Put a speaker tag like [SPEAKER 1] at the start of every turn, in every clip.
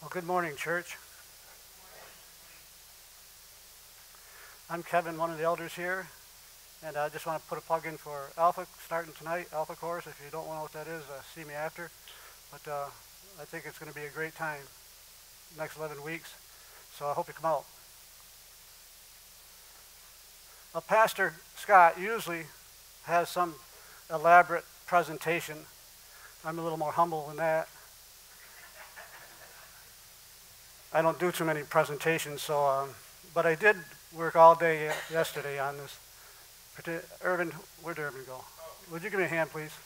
[SPEAKER 1] Well, good morning, church. I'm Kevin, one of the elders here, and I just want to put a plug in for Alpha starting tonight, Alpha course. If you don't know what that is, see me after. But I think it's going to be a great time, next 11 weeks, so I hope you come out. Pastor Scott usually has some elaborate presentation. I'm a little more humble than that. I don't do too many presentations, so but I did work all day yesterday on this. Irvin, where'd Irvin go? Would you give me a hand, please?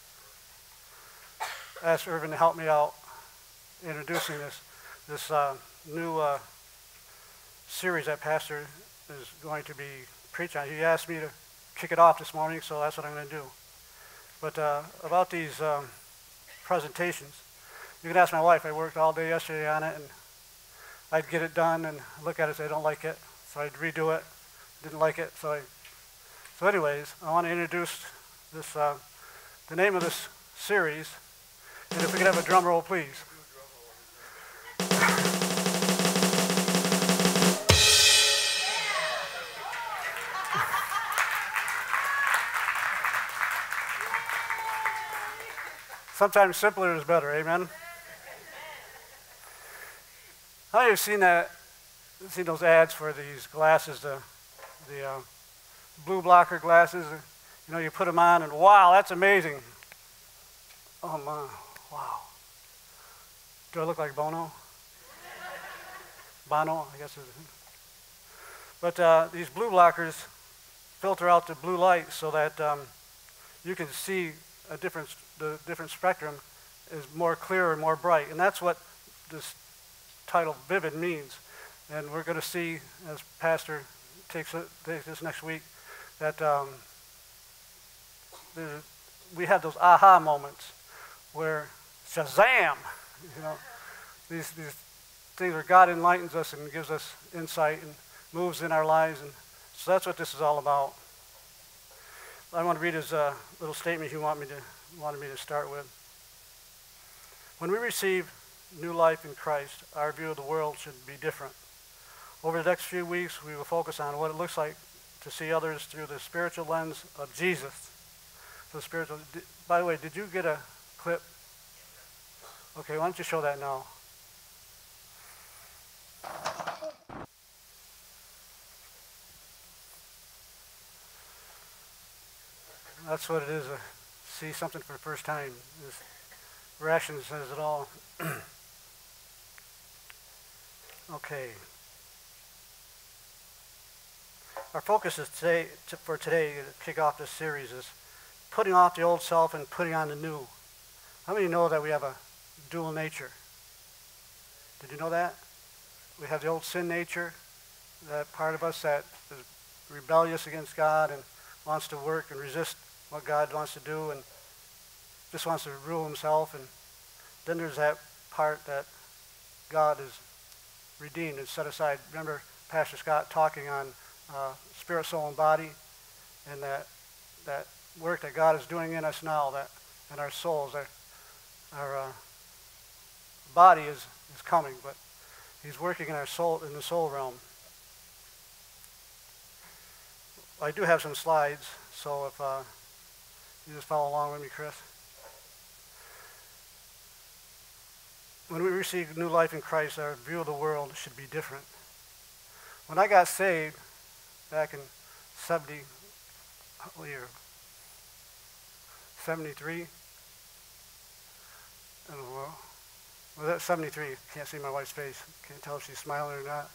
[SPEAKER 1] Ask Irvin to help me out introducing this new series that Pastor is going to be preaching on. He asked me to kick it off this morning, so that's what I'm going to do. But about these presentations, you can ask my wife. I worked all day yesterday on it, and I'd get it done and look at it and say, I don't like it. So I'd redo it, didn't like it. So anyways, I want to introduce this, the name of this series. And if we could have a drum roll, please. Sometimes simpler is better, amen? How many have seen those ads for these glasses, the blue blocker glasses? You know, you put them on and wow, that's amazing. Oh my, wow. Do I look like Bono? Bono, I guess. But these blue blockers filter out the blue light so that you can see the different spectrum is more clear and more bright. And that's what this title Vivid means. And we're going to see, as Pastor takes this next week, that we have those aha moments where Shazam, you know, these things where God enlightens us and gives us insight and moves in our lives. And so that's what this is all about. I want to read his little statement he wanted me to start with. When we receive new life in Christ, our view of the world should be different. Over the next few weeks, we will focus on what it looks like to see others through the spiritual lens of Jesus. By the way, did you get a clip? Okay, why don't you show that now? That's what it is, see something for the first time. This reaction says it all. Okay. Our focus is for today to kick off this series is putting off the old self and putting on the new. How many know that we have a dual nature? Did you know that? We have the old sin nature, that part of us that is rebellious against God and wants to work and resist what God wants to do and just wants to rule himself. And then there's that part that God is redeemed and set aside. Remember Pastor Scott talking on spirit, soul, and body, and that work that God is doing in us now, that in our souls, our body is coming, but he's working in our soul, in the soul realm. I do have some slides, so if you just follow along with me, Chris. When we receive new life in Christ, our view of the world should be different. When I got saved back in 73? I don't know. Was that 73? Can't see my wife's face. Can't tell if she's smiling or not.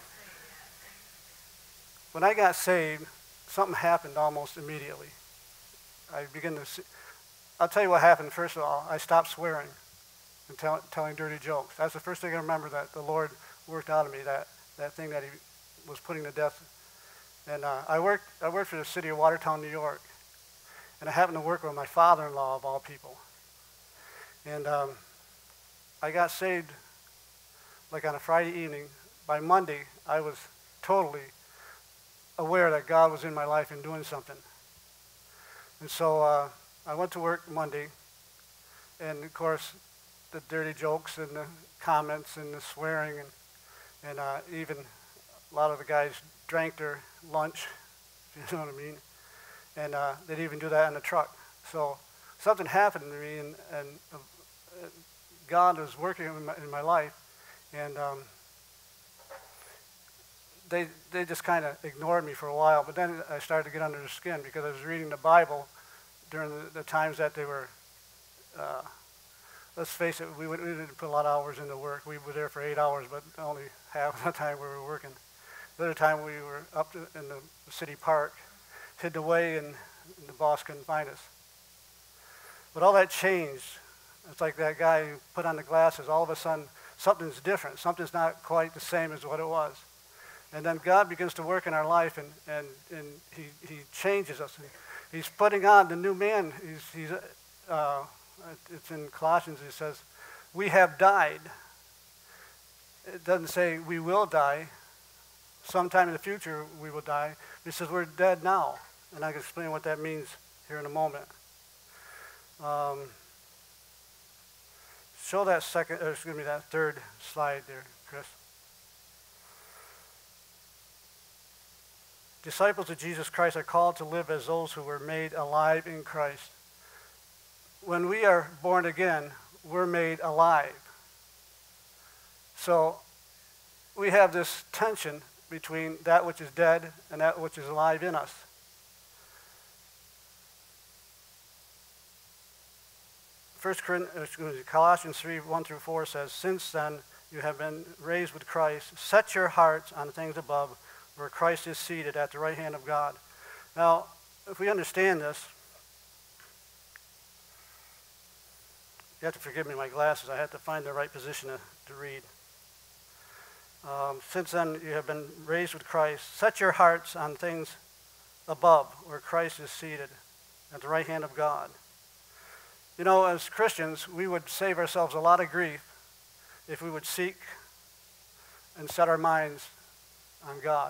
[SPEAKER 1] When I got saved, something happened almost immediately. I began to see. I'll tell you what happened. First of all, I stopped swearing and telling dirty jokes. That's the first thing I remember that the Lord worked out of me, that thing that he was putting to death. And I worked for the city of Watertown, New York. And I happened to work with my father-in-law, of all people. And I got saved like on a Friday evening. By Monday, I was totally aware that God was in my life and doing something. And so I went to work Monday, and of course, the dirty jokes and the comments and the swearing, and even a lot of the guys drank their lunch, if you know what I mean, and they'd even do that in the truck. So something happened to me, and God was working in my life, and they just kind of ignored me for a while, but then I started to get under their skin because I was reading the Bible during the times that they were, let's face it, we didn't put a lot of hours into work. We were there for 8 hours, but only half the time we were working. The other time we were up in the city park, hidden away, and the boss couldn't find us. But all that changed. It's like that guy who put on the glasses. All of a sudden, something's different. Something's not quite the same as what it was. And then God begins to work in our life, and he changes us. He's putting on the new man. It's in Colossians, it says, we have died. It doesn't say we will die. Sometime in the future we will die. It says we're dead now. And I can explain what that means here in a moment. Show that that third slide there, Chris. Disciples of Jesus Christ are called to live as those who were made alive in Christ. When we are born again, we're made alive. So we have this tension between that which is dead and that which is alive in us. Colossians 3, 1-4 says, since then you have been raised with Christ. Set your hearts on things above, where Christ is seated at the right hand of God. Now, if we understand this, you have to forgive me, my glasses. I have to find the right position to read. Since then you have been raised with Christ. Set your hearts on things above, where Christ is seated at the right hand of God. You know, as Christians, we would save ourselves a lot of grief if we would seek and set our minds on God.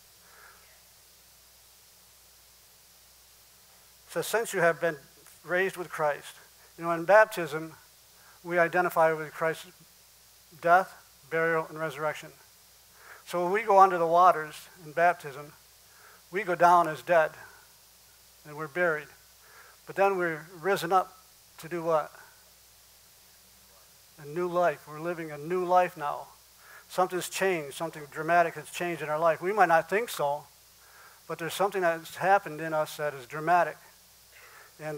[SPEAKER 1] So since you have been raised with Christ, you know, in baptism, we identify with Christ's death, burial, and resurrection. So when we go under the waters in baptism, we go down as dead, and we're buried. But then we're risen up to do what? A new life. We're living a new life now. Something's changed. Something dramatic has changed in our life. We might not think so, but there's something that's happened in us that is dramatic. And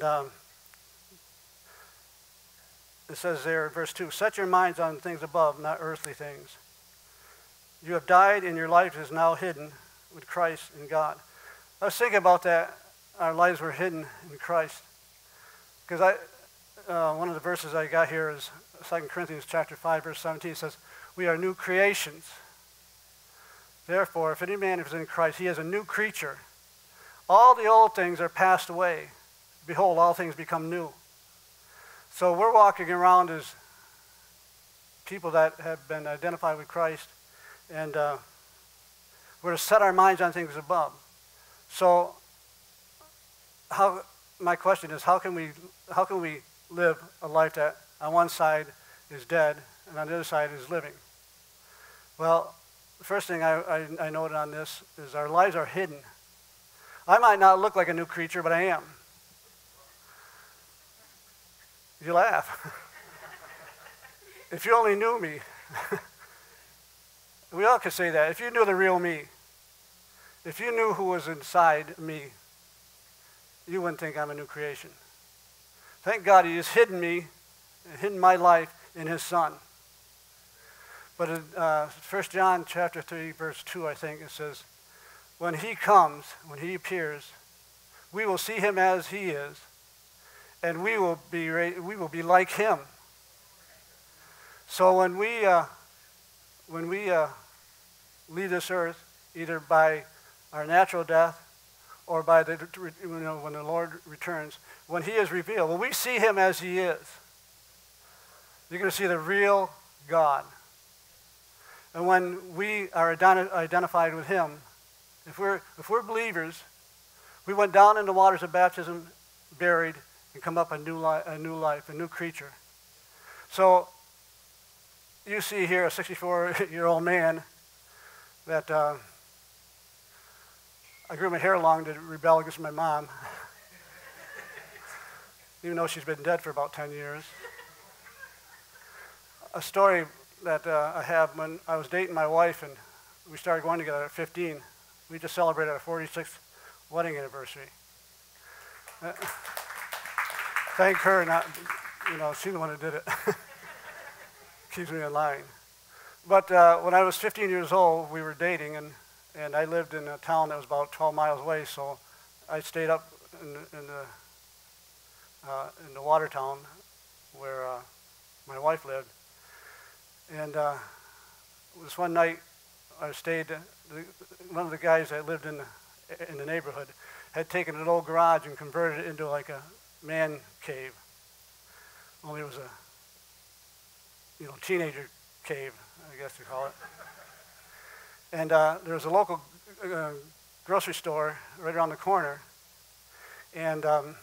[SPEAKER 1] it says there in verse 2, set your minds on things above, not earthly things. You have died, and your life is now hidden with Christ in God. I was thinking about that. Our lives were hidden in Christ. Because one of the verses I got here is 2 Corinthians chapter 5, verse 17. It says, we are new creations. Therefore, if any man is in Christ, he is a new creature. All the old things are passed away. Behold, all things become new. So we're walking around as people that have been identified with Christ, and we're to set our minds on things above. So my question is, how can we live a life that on one side is dead and on the other side is living? Well, the first thing I noted on this is our lives are hidden. I might not look like a new creature, but I am. You laugh. If you only knew me. We all could say that. If you knew the real me, if you knew who was inside me, you wouldn't think I'm a new creation. Thank God he has hidden me, hidden my life in his Son. But in 1 John chapter 3, verse 2, I think, it says, when he comes, when he appears, we will see him as he is, and we will be like him. So when we leave this earth, either by our natural death or by when the Lord returns, when he is revealed, when we see him as he is, you're going to see the real God. And when we are identified with him, if we're believers, we went down in the waters of baptism, buried, and come up a new life, a new creature. So you see here a 64-year-old man that I grew my hair long to rebel against my mom, even though she's been dead for about 10 years. A story that I have, when I was dating my wife and we started going together at 15, we just celebrated our 46th wedding anniversary. Thank her, not, she's the one who did it. Keeps me in line. But when I was 15 years old, we were dating, and I lived in a town that was about 12 miles away, so I stayed up in the water town where my wife lived. And this one night, I stayed, one of the guys that lived in the neighborhood had taken an old garage and converted it into like a man cave. Only it was a teenager cave, I guess you call it. And there was a local grocery store right around the corner, and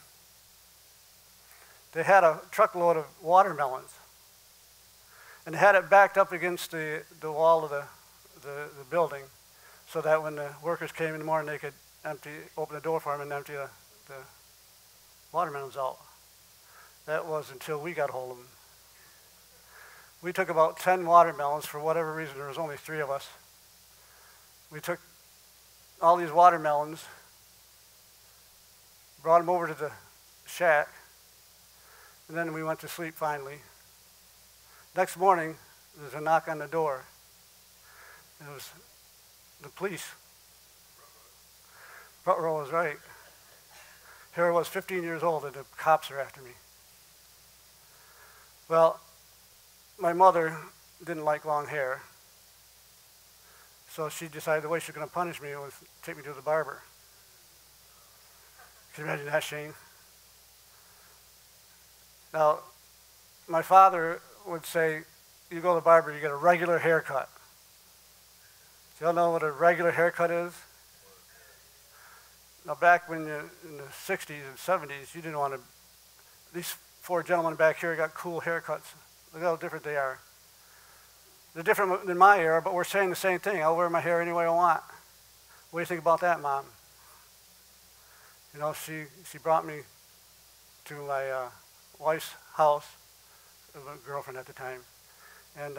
[SPEAKER 1] they had a truckload of watermelons, and they had it backed up against the wall of the building, so that when the workers came in the morning, they could open the door for them and empty the watermelons out. That was until we got hold of them. We took about 10 watermelons. For whatever reason, there was only 3 of us. We took all these watermelons, brought them over to the shack, and then we went to sleep finally. Next morning, there was a knock on the door. It was the police. Front row was right. Here I was, 15 years old, and the cops are after me. Well, my mother didn't like long hair, so she decided the way she was going to punish me was take me to the barber. Can you imagine that, Shane? Now, my father would say, you go to the barber, you get a regular haircut. Do y'all know what a regular haircut is? Now, back when in the 60s and 70s, you didn't want to, these 4 gentlemen back here got cool haircuts. Look how different they are. They're different than my era, but we're saying the same thing. I'll wear my hair any way I want. What do you think about that, Mom? She brought me to my wife's house, my girlfriend at the time, and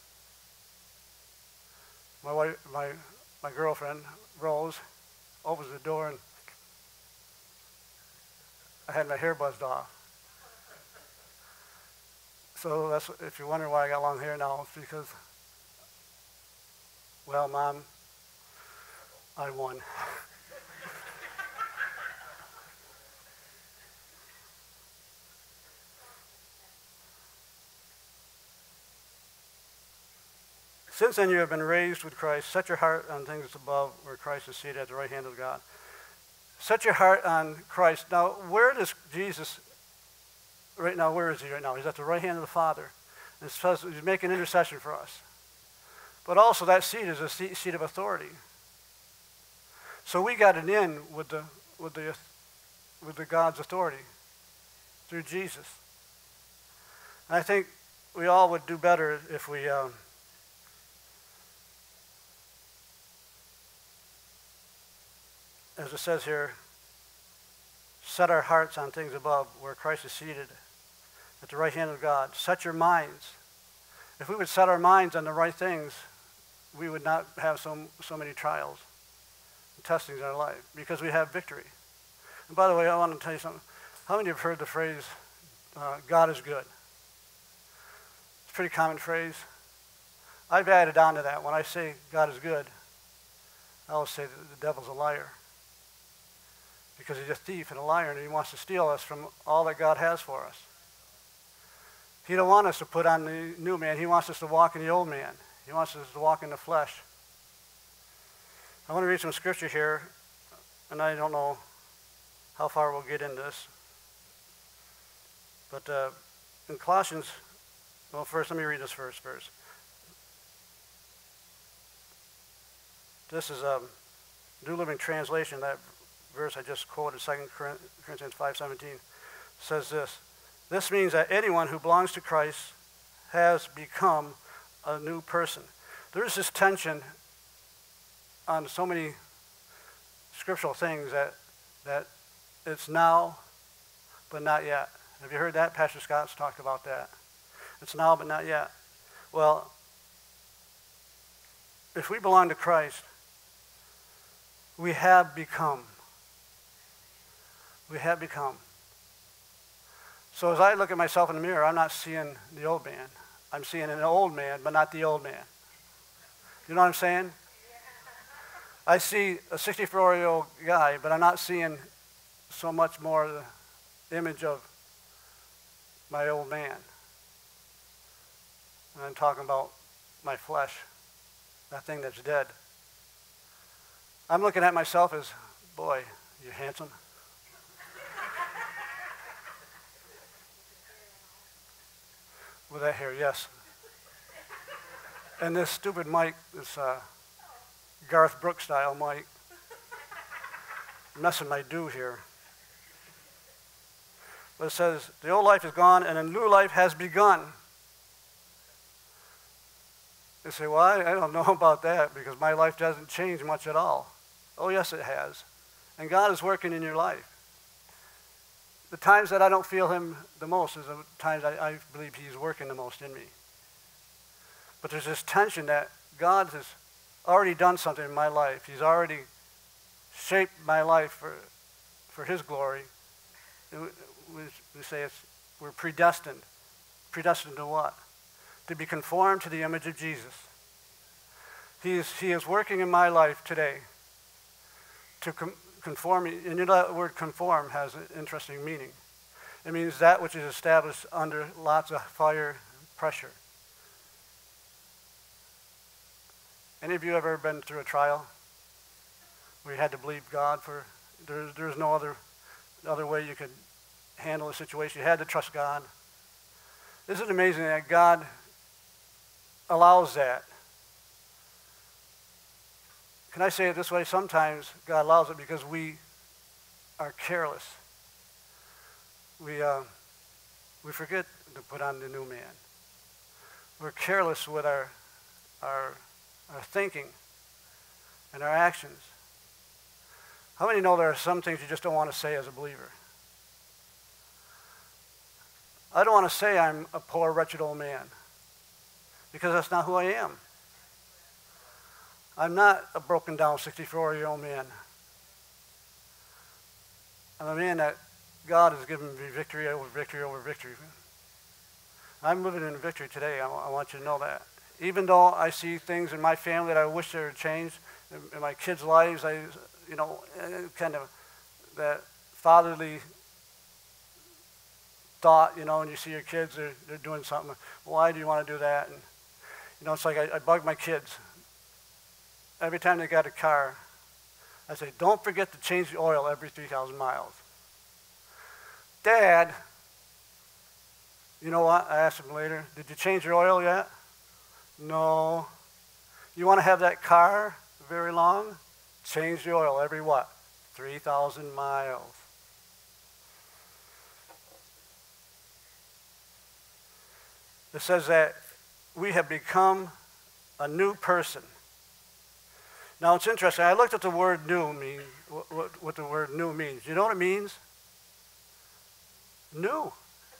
[SPEAKER 1] my girlfriend, Rose, opens the door, and I had my hair buzzed off. So that's, if you're wondering why I got long hair now, it's because, well, Mom, I won. Since then you have been raised with Christ. Set your heart on things above, where Christ is seated at the right hand of God. Set your heart on Christ. Now, where does Jesus, right now, where is he right now? He's at the right hand of the Father. And it says he's making intercession for us. But also that seat is a seat of authority. So we got it in with the God's authority through Jesus. And I think we all would do better if we as it says here, set our hearts on things above, where Christ is seated at the right hand of God. Set your minds. If we would set our minds on the right things, we would not have so many trials and testings in our life, because we have victory. And by the way, I want to tell you something. How many have heard the phrase, God is good? It's a pretty common phrase. I've added on to that. When I say God is good, I always say that the devil's a liar, because he's a thief and a liar, and he wants to steal us from all that God has for us. He don't want us to put on the new man. He wants us to walk in the old man. He wants us to walk in the flesh. I want to read some scripture here, and I don't know how far we'll get into this. But in Colossians, well, first, let me read this first verse. This is a New Living Translation. That verse I just quoted, 2 Corinthians 5:17, says this. This means that anyone who belongs to Christ has become a new person. There's this tension on so many scriptural things that it's now, but not yet. Have you heard that? Pastor Scott's talked about that. It's now, but not yet. Well, if we belong to Christ, we have become. We have become. So as I look at myself in the mirror, I'm not seeing the old man. I'm seeing an old man, but not the old man. You know what I'm saying? I see a 64-year-old guy, but I'm not seeing so much more the image of my old man. And I'm talking about my flesh, that thing that's dead. I'm looking at myself as, boy, you're handsome. With that hair, yes. And this stupid mic, this Garth Brooks style mic, messing my do here. But it says, the old life is gone and a new life has begun. They say, well, I don't know about that because my life doesn't change much at all. Oh, yes, it has. And God is working in your life. The times that I don't feel him the most is the times I believe he's working the most in me. But there's this tension that God has already done something in my life. He's already shaped my life for his glory. We say we're predestined. Predestined to what? To be conformed to the image of Jesus. He is working in my life today to conform. And you know that word conform has an interesting meaning. It means that which is established under lots of fire and pressure. Any of you ever been through a trial where you had to believe God for, there's no other way you could handle a situation. You had to trust God. Isn't it amazing that God allows that? Can I say it this way? Sometimes God allows it because we are careless. We forget to put on the new man. We're careless with our thinking and our actions. How many know there are some things you just don't want to say as a believer? I don't want to say I'm a poor, wretched old man because that's not who I am. I'm not a broken down 64-year-old man. I'm a man that God has given me victory over victory over victory. I'm living in victory today. I want you to know that. Even though I see things in my family that I wish they would change, in my kids' lives, kind of that fatherly thought, and you see your kids, they're doing something. Why do you want to do that? And, it's like I bug my kids. Every time they got a car, I say, don't forget to change the oil every 3,000 miles. Dad, you know what? I asked him later, did you change your oil yet? No. You want to have that car very long? Change the oil every what? 3,000 miles. It says that we have become a new person. Now it's interesting. I looked at the word new mean, what the word new means. You know what it means? New.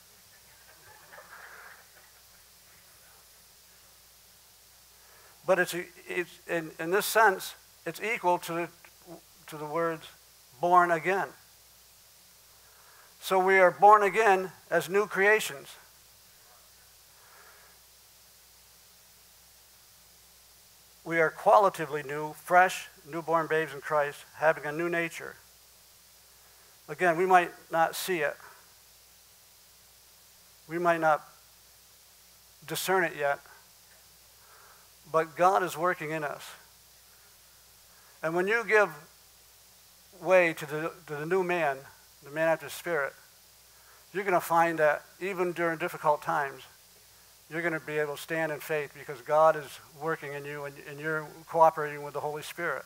[SPEAKER 1] But it's in this sense, it's equal to the words born again. So we are born again as new creations. We are qualitatively new, fresh, newborn babes in Christ, having a new nature. Again, we might not see it. We might not discern it yet. But God is working in us. And when you give way to the new man, the man after the Spirit, you're going to find that even during difficult times, you're going to be able to stand in faith because God is working in you and you're cooperating with the Holy Spirit.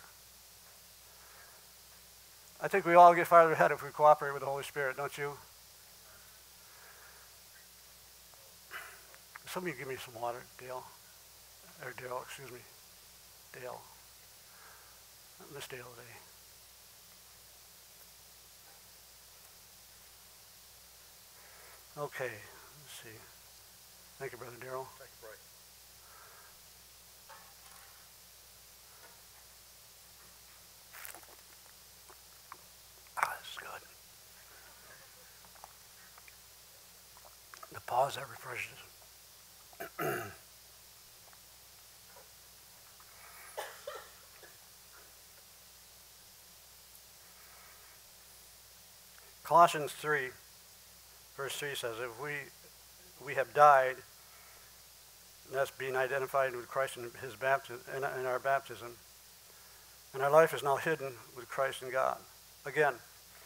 [SPEAKER 1] I think we all get farther ahead if we cooperate with the Holy Spirit, don't you? Somebody give me some water, Dale. or Dale, excuse me. Dale. I miss Dale today. Okay, let's see. Thank you, Brother Darrell.
[SPEAKER 2] Thank you, Bray.
[SPEAKER 1] This is good. The pause that refreshes. Colossians 3, verse 3 says, if we have died, and that's being identified with Christ in his baptism, in our baptism, and our life is now hidden with Christ in God. Again,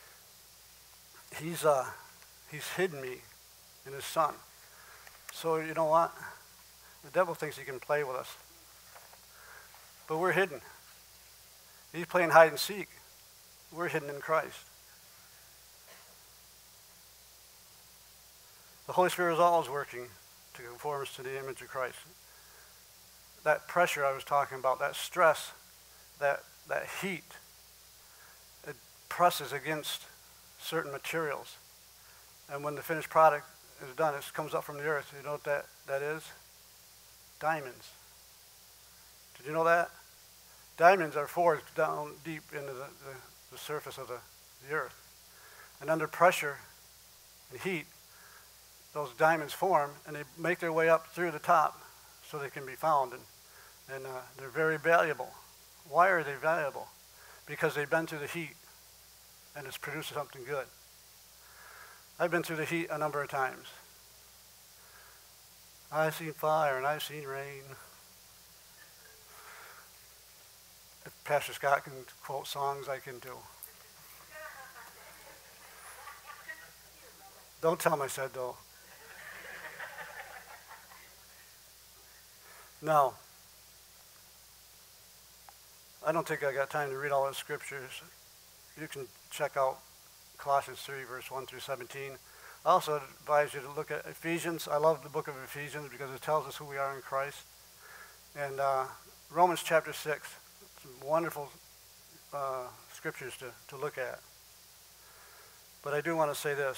[SPEAKER 1] he's hidden me in his Son. So you know what? The devil thinks he can play with us. But we're hidden. He's playing hide and seek. We're hidden in Christ. The Holy Spirit is always working to conform us to the image of Christ. That pressure I was talking about, that stress, that heat, it presses against certain materials. And when the finished product is done, it comes up from the earth. You know what that is? Diamonds. Did you know that? Diamonds are forged down deep into the surface of the earth. And under pressure and heat, those diamonds form, and they make their way up through the top so they can be found. And they're very valuable. Why are they valuable? Because they've been through the heat, and it's produced something good. I've been through the heat a number of times. I've seen fire, and I've seen rain. If Pastor Scott can quote songs, I can too. Don't tell him I said though. Now, I don't think I got time to read all the scriptures. You can check out Colossians 3, verse 1 through 17. I also advise you to look at Ephesians. I love the book of Ephesians because it tells us who we are in Christ. And Romans chapter 6, some wonderful scriptures to look at. But I do want to say this.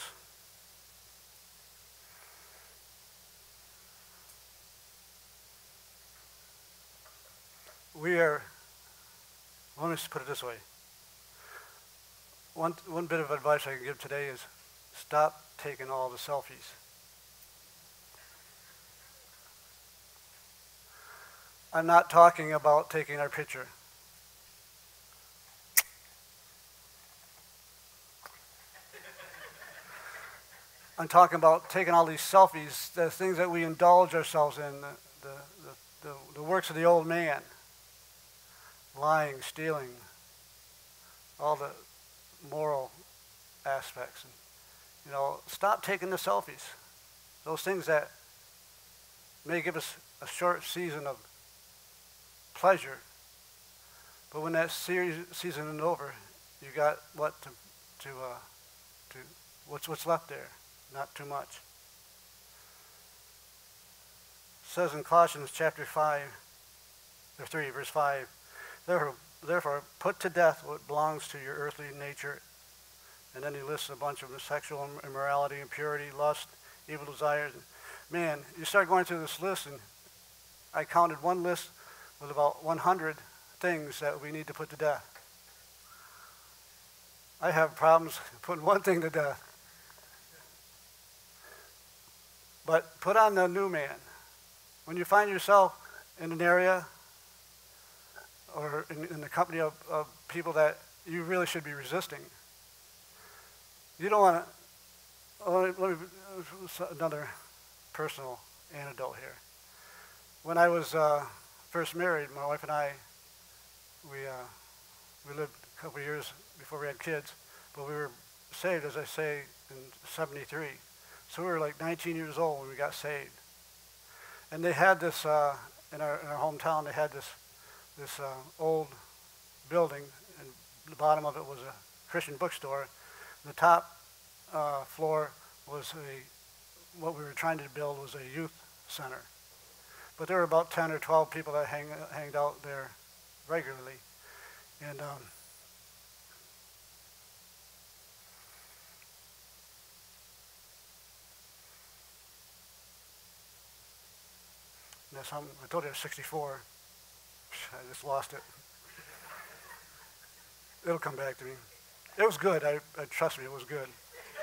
[SPEAKER 1] Let me just put it this way. One bit of advice I can give today is stop taking all the selfies. I'm not talking about taking our picture. I'm talking about taking all these selfies, the things that we indulge ourselves in, the works of the old man. Lying, stealing, all the moral aspects. And, stop taking the selfies. Those things that may give us a short season of pleasure, but when that season is over, you got what's left there? Not too much. It says in Colossians chapter 3, verse 5, Therefore, put to death what belongs to your earthly nature. And then he lists a bunch of sexual immorality, impurity, lust, evil desires. Man, you start going through this list, and I counted one list with about 100 things that we need to put to death. I have problems putting one thing to death. But put on the new man. When you find yourself in an area or in the company of people that you really should be resisting. You don't want to, let me another personal anecdote here. When I was first married, my wife and I, we lived a couple of years before we had kids, but we were saved, as I say, in 73. So we were like 19 years old when we got saved. And they had this, in our hometown, they had this old building, and the bottom of it was a Christian bookstore. The top floor was what we were trying to build was a youth center. But there were about 10 or 12 people that hanged out there regularly. And that's how I told you I was 64. I just lost it. It'll come back to me. It was good. I trust me, it was good.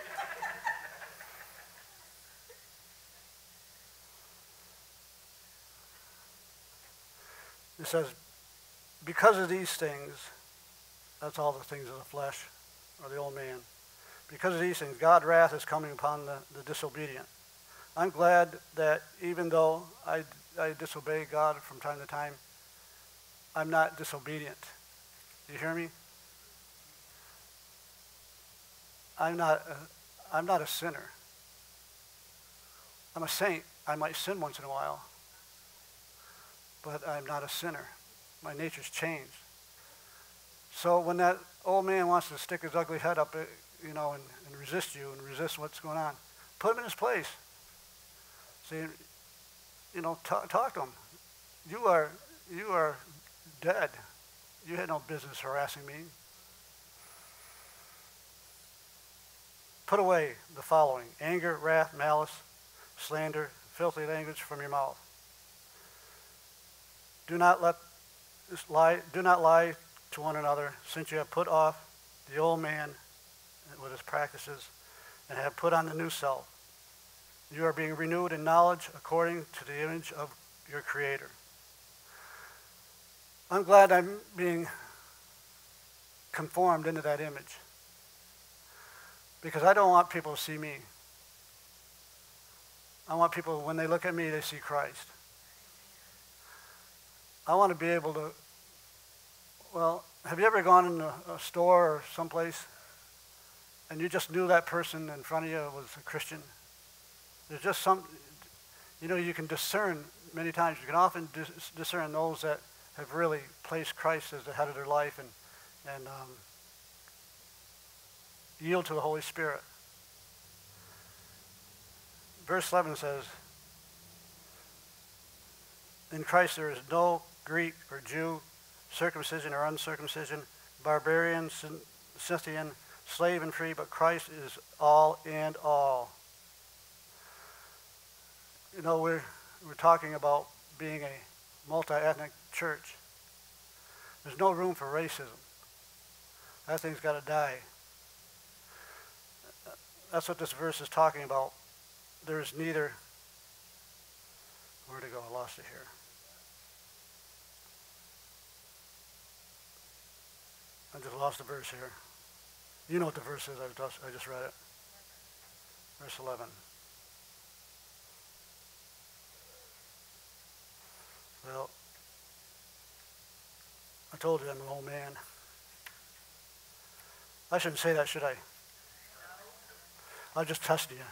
[SPEAKER 1] It says, because of these things, that's all the things of the flesh, or the old man. Because of these things, God's wrath is coming upon the disobedient. I'm glad that even though I disobey God from time to time, I'm not disobedient. Do you hear me? I'm not a sinner. I'm a saint. I might sin once in a while, but I'm not a sinner. My nature's changed. So when that old man wants to stick his ugly head up, and resist you and resist what's going on, put him in his place. See, talk to him. You are dead. You had no business harassing me. Put away the following: anger, wrath, malice, slander, filthy language from your mouth. Do not lie to one another, since you have put off the old man with his practices and have put on the new self. You are being renewed in knowledge according to the image of your Creator. I'm glad I'm being conformed into that image, because I don't want people to see me. I want people, when they look at me, they see Christ. I want to be able to, have you ever gone in a store or someplace and you just knew that person in front of you was a Christian? There's just some, you can discern many times. You can often discern those that have really placed Christ as the head of their life and yield to the Holy Spirit. Verse 11 says, in Christ there is no Greek or Jew, circumcision or uncircumcision, barbarian, Scythian, slave and free, but Christ is all and all. We're talking about being a multi-ethnic church. There's no room for racism. That thing's got to die. That's what this verse is talking about. There's neither, where'd it go? I lost it here. I just lost the verse here. You know what the verse is. I just read it. Verse 11. Well, I told you I'm an old man. I shouldn't say that, should I? I'll just test you.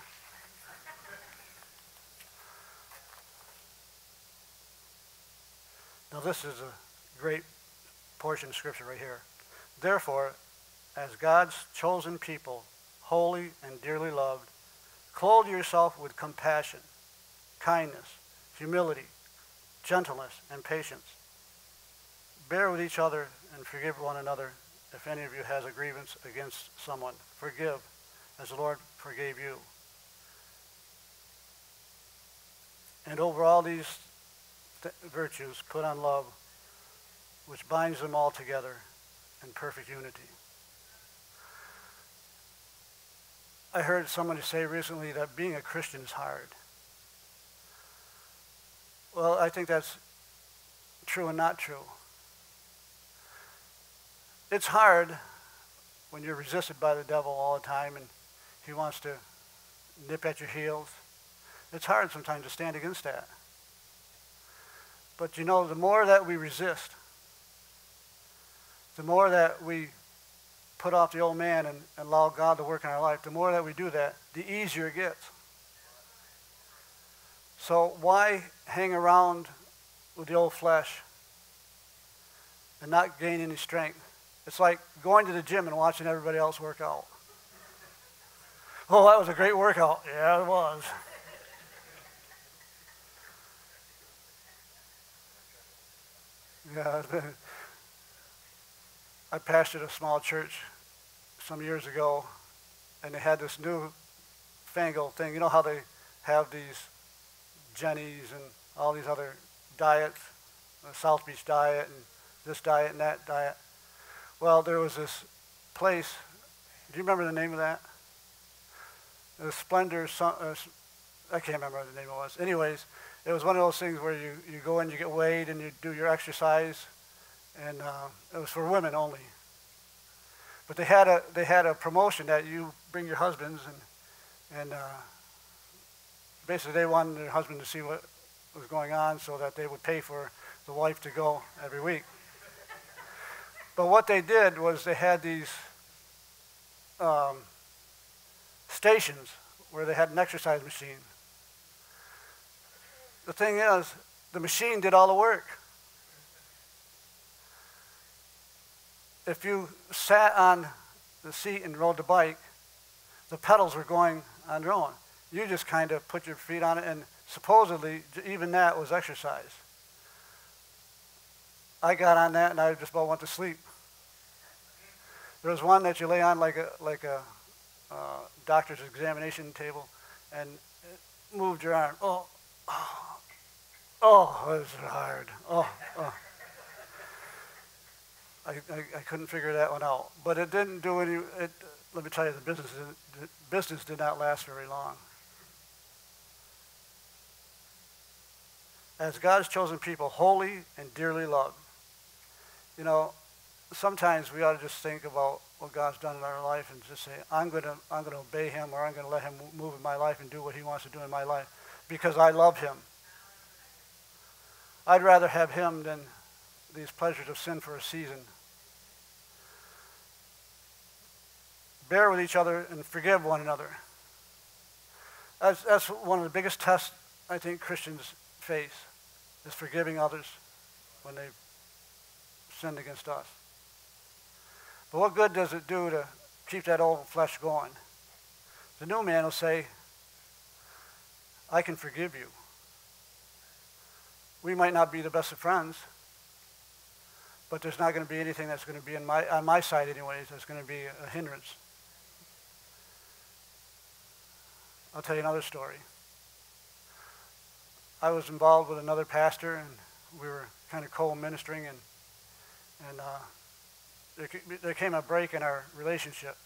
[SPEAKER 1] Now this is a great portion of Scripture right here. Therefore, as God's chosen people, holy and dearly loved, clothe yourself with compassion, kindness, humility, gentleness, and patience. Bear with each other and forgive one another if any of you has a grievance against someone. Forgive as the Lord forgave you. And over all these virtues, put on love, which binds them all together in perfect unity. I heard somebody say recently that being a Christian is hard. Well, I think that's true and not true. It's hard when you're resisted by the devil all the time and he wants to nip at your heels. It's hard sometimes to stand against that. But the more that we resist, the more that we put off the old man and allow God to work in our life, the more that we do that, the easier it gets. So why hang around with the old flesh and not gain any strength? It's like going to the gym and watching everybody else work out. Oh, that was a great workout. Yeah, it was. Yeah, I pastored a small church some years ago, and they had this new fangled thing. You know how they have these Jennies and all these other diets, the South Beach diet and this diet and that diet. Well, there was this place. Do you remember the name of that? The Splendor. I can't remember what the name it was. Anyways, it was one of those things where you go in, you get weighed, and you do your exercise, and it was for women only. But they had a promotion that you bring your husbands, and basically they wanted their husband to see what was going on so that they would pay for the wife to go every week. But what they did was they had these stations where they had an exercise machine. The thing is, the machine did all the work. If you sat on the seat and rode the bike, the pedals were going on their own. You just kind of put your feet on it, and supposedly even that was exercise. I got on that and I just about went to sleep. There was one that you lay on like a doctor's examination table and it moved your arm. Oh, it was hard. I couldn't figure that one out. But it didn't do any, let me tell you, the business did not last very long. As God's chosen people, holy and dearly loved. You know, sometimes we ought to just think about what God's done in our life and just say, I'm going to obey him, or I'm going to let him move in my life and do what he wants to do in my life because I love him. I'd rather have him than these pleasures of sin for a season. Bear with each other and forgive one another. That's one of the biggest tests I think Christians face, is forgiving others when they've sinned against us. But what good does it do to keep that old flesh going? The new man will say, I can forgive you. We might not be the best of friends, but there's not going to be anything that's going to be on my side anyways that's going to be a hindrance. I'll tell you another story. I was involved with another pastor, and we were kind of co-ministering, and there came a break in our relationship.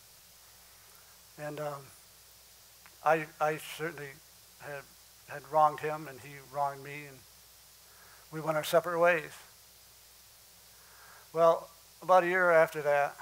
[SPEAKER 1] And I certainly had wronged him, and he wronged me, and we went our separate ways. Well, about a year after that,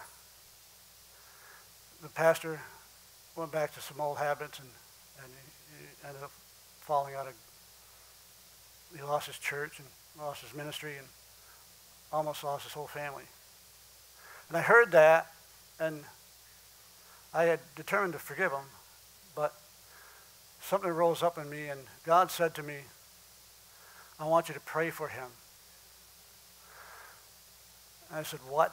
[SPEAKER 1] the pastor went back to some old habits, and he ended up falling out of, he lost his church and lost his ministry and almost lost his whole family. And I heard that, and I had determined to forgive him, but something rose up in me, and God said to me, I want you to pray for him. And I said, what?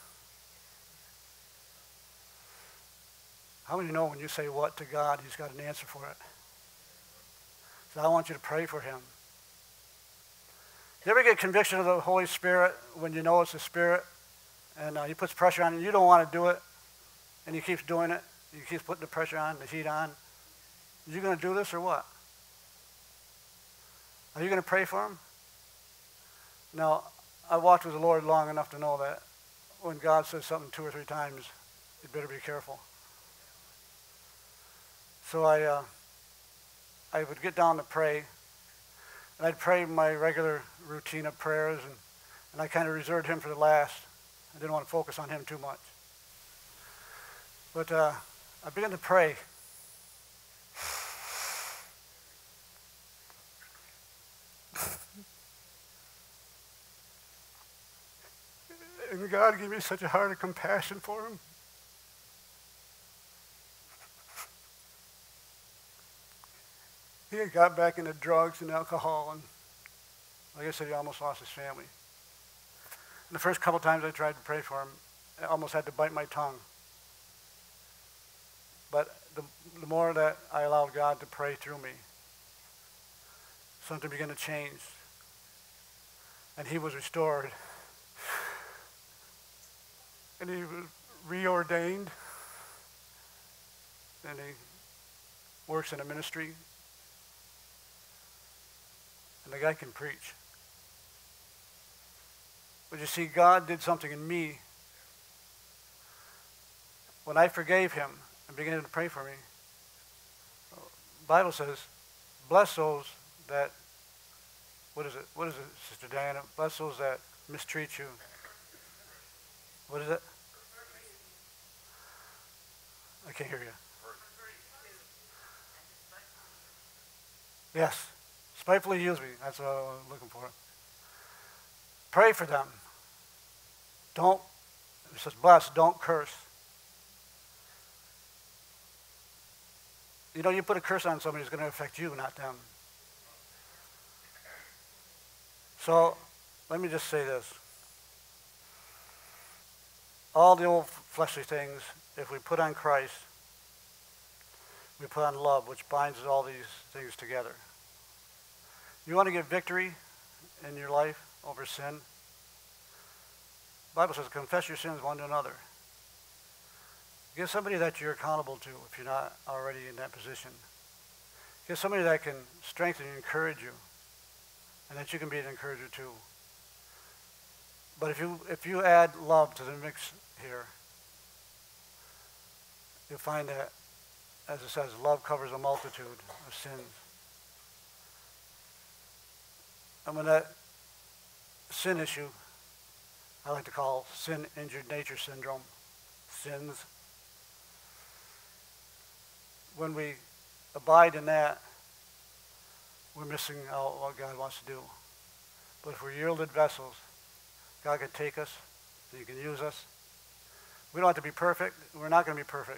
[SPEAKER 1] How many know when you say what to God, he's got an answer for it? So I want you to pray for him. You ever get conviction of the Holy Spirit when you know it's the Spirit, and he puts pressure on you, and you don't want to do it, and he keeps doing it, he keeps putting the pressure on, the heat on? Are you going to do this or what? Are you going to pray for him? Now, I walked with the Lord long enough to know that when God says something 2 or 3 times, you better be careful. So I would get down to pray, and I'd pray my regular routine of prayers, and I kind of reserved him for the last. I didn't want to focus on him too much. But I began to pray. And God gave me such a heart of compassion for him. He had got back into drugs and alcohol, and like I said, he almost lost his family. And the first couple times I tried to pray for him, I almost had to bite my tongue. But the more that I allowed God to pray through me, something began to change. and he was restored. And he was reordained, and he works in a ministry, and the guy can preach. But you see, God did something in me. When I forgave him and began to pray for me, the Bible says, bless those that, what is it, Sister Diana? Bless those that mistreat you. What is it? I can't hear you. Yes. Spitefully use me. That's what I'm looking for. Pray for them. Don't, it says bless, don't curse. You know, you put a curse on somebody, it's going to affect you, not them. So, let me just say this. All the old fleshly things, if we put on Christ, we put on love, which binds all these things together. You want to get victory in your life over sin? The Bible says, confess your sins one to another. Get somebody that you're accountable to if you're not already in that position. Get somebody that can strengthen and encourage you, and that you can be an encourager too. But if you add love to the mix here, you'll find that, as it says, love covers a multitude of sins. And when that sin issue, I like to call sin-injured nature syndrome, sins, when we abide in that, we're missing out what God wants to do. But if we're yielded vessels, God can take us, and he can use us. We don't have to be perfect. We're not going to be perfect.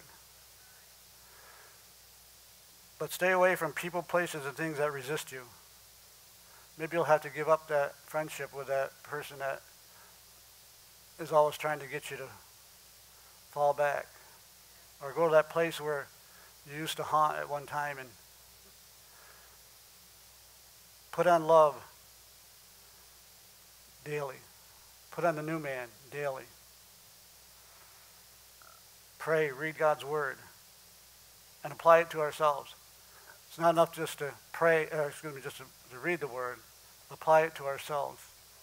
[SPEAKER 1] But stay away from people, places, and things that resist you. Maybe you'll have to give up that friendship with that person that is always trying to get you to fall back. Or go to that place where you used to haunt at one time and put on love daily. Put on the new man daily. Pray, read God's word, and apply it to ourselves. It's not enough just to pray, just to read the word. Apply it to ourselves.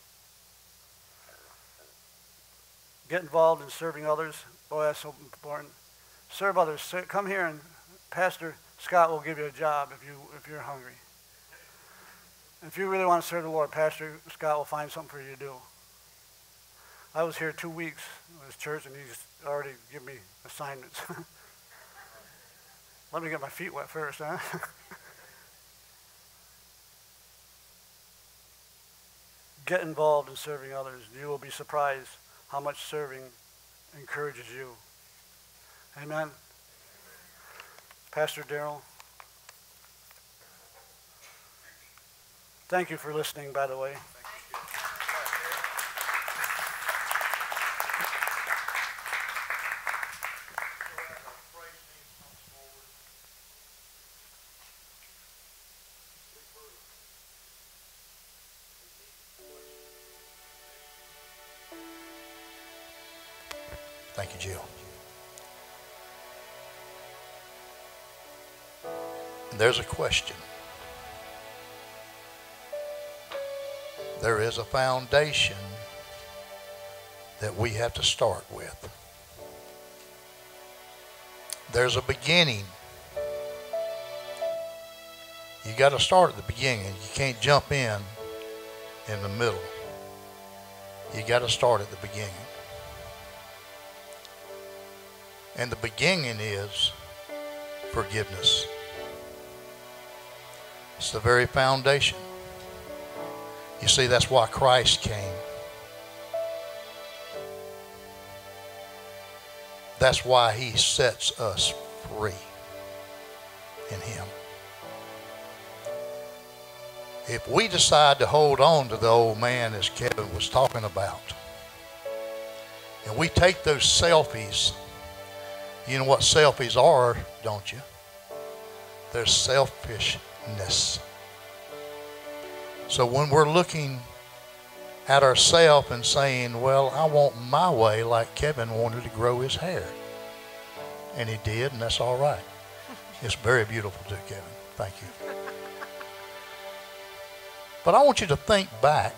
[SPEAKER 1] Get involved in serving others. Oh, that's so important. Serve others. Come here and Pastor Scott will give you a job if you're hungry. If you really want to serve the Lord, Pastor Scott will find something for you to do. I was here 2 weeks with his church, and he's already given me assignments. Let me get my feet wet first, huh? Get involved in serving others. You will be surprised how much serving encourages you. Amen. Pastor Darrell, thank you for listening, by the way.
[SPEAKER 2] Thank you, Jill. There's a question. There is a foundation that we have to start with. There's a beginning. You got to start at the beginning. You can't jump in the middle. You got to start at the beginning. And the beginning is forgiveness. It's the very foundation. You see, that's why Christ came. That's why he sets us free in him. If we decide to hold on to the old man, as Kevin was talking about, and we take those selfies, you know what selfies are, don't you? They're selfishness. So when we're looking at ourselves and saying, well, I want my way like Kevin wanted to grow his hair. And he did, and that's all right. It's very beautiful too, Kevin. Thank you. But I want you to think back,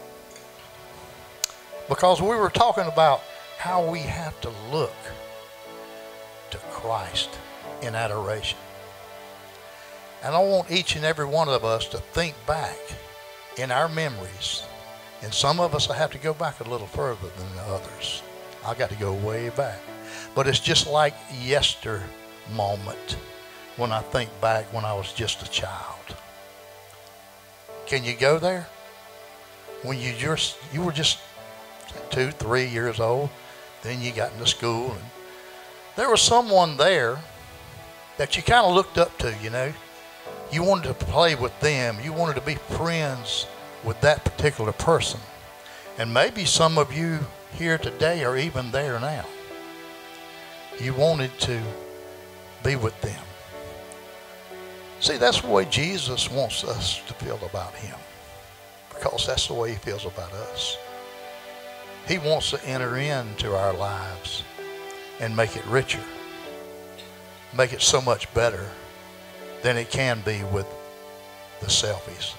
[SPEAKER 2] because we were talking about how we have to look to Christ in adoration. And I want each and every one of us to think back in our memories. And some of us have to go back a little further than the others. I got to go way back. But it's just like yester moment when I think back when I was just a child. Can you go there? When you were just 2, 3 years old, then you got into school, and there was someone there that you kind of looked up to, you know. You wanted to play with them. You wanted to be friends with that particular person. And maybe some of you here today are even there now. You wanted to be with them. See, that's the way Jesus wants us to feel about him, because that's the way he feels about us. He wants to enter into our lives and make it richer, make it so much better than it can be with the selfies.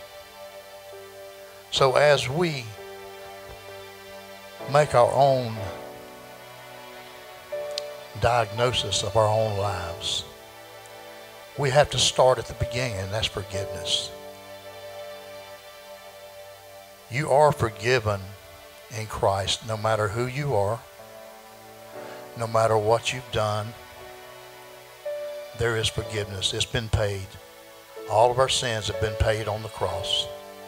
[SPEAKER 2] So as we make our own diagnosis of our own lives, we have to start at the beginning, and that's forgiveness. You are forgiven in Christ, no matter who you are, no matter what you've done. There is forgiveness. It's been paid. All of our sins have been paid on the cross.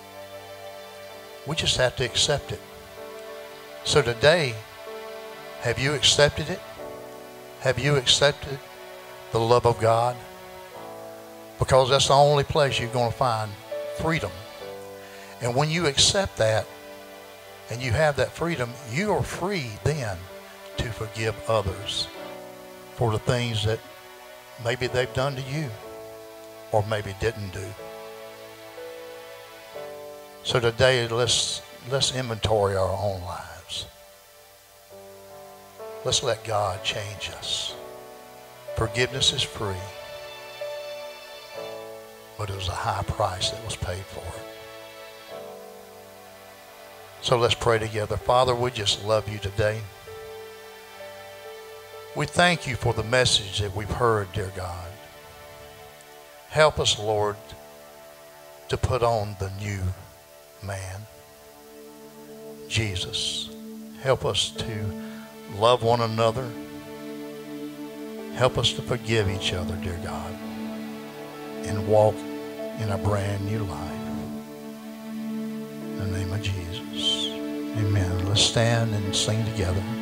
[SPEAKER 2] We just have to accept it. So today, have you accepted it? Have you accepted the love of God? Because that's the only place you're going to find freedom. And when you accept that and you have that freedom, you are free then to forgive others for the things that maybe they've done to you or maybe didn't do. So today, let's inventory our own lives. Let's let God change us. Forgiveness is free, but it was a high price that was paid for it. So let's pray together. Father, we just love you today. We thank you for the message that we've heard, dear God. Help us, Lord, to put on the new man, Jesus. Help us to love one another. Help us to forgive each other, dear God, and walk in a brand new life. In the name of Jesus. Amen. Let's stand and sing together.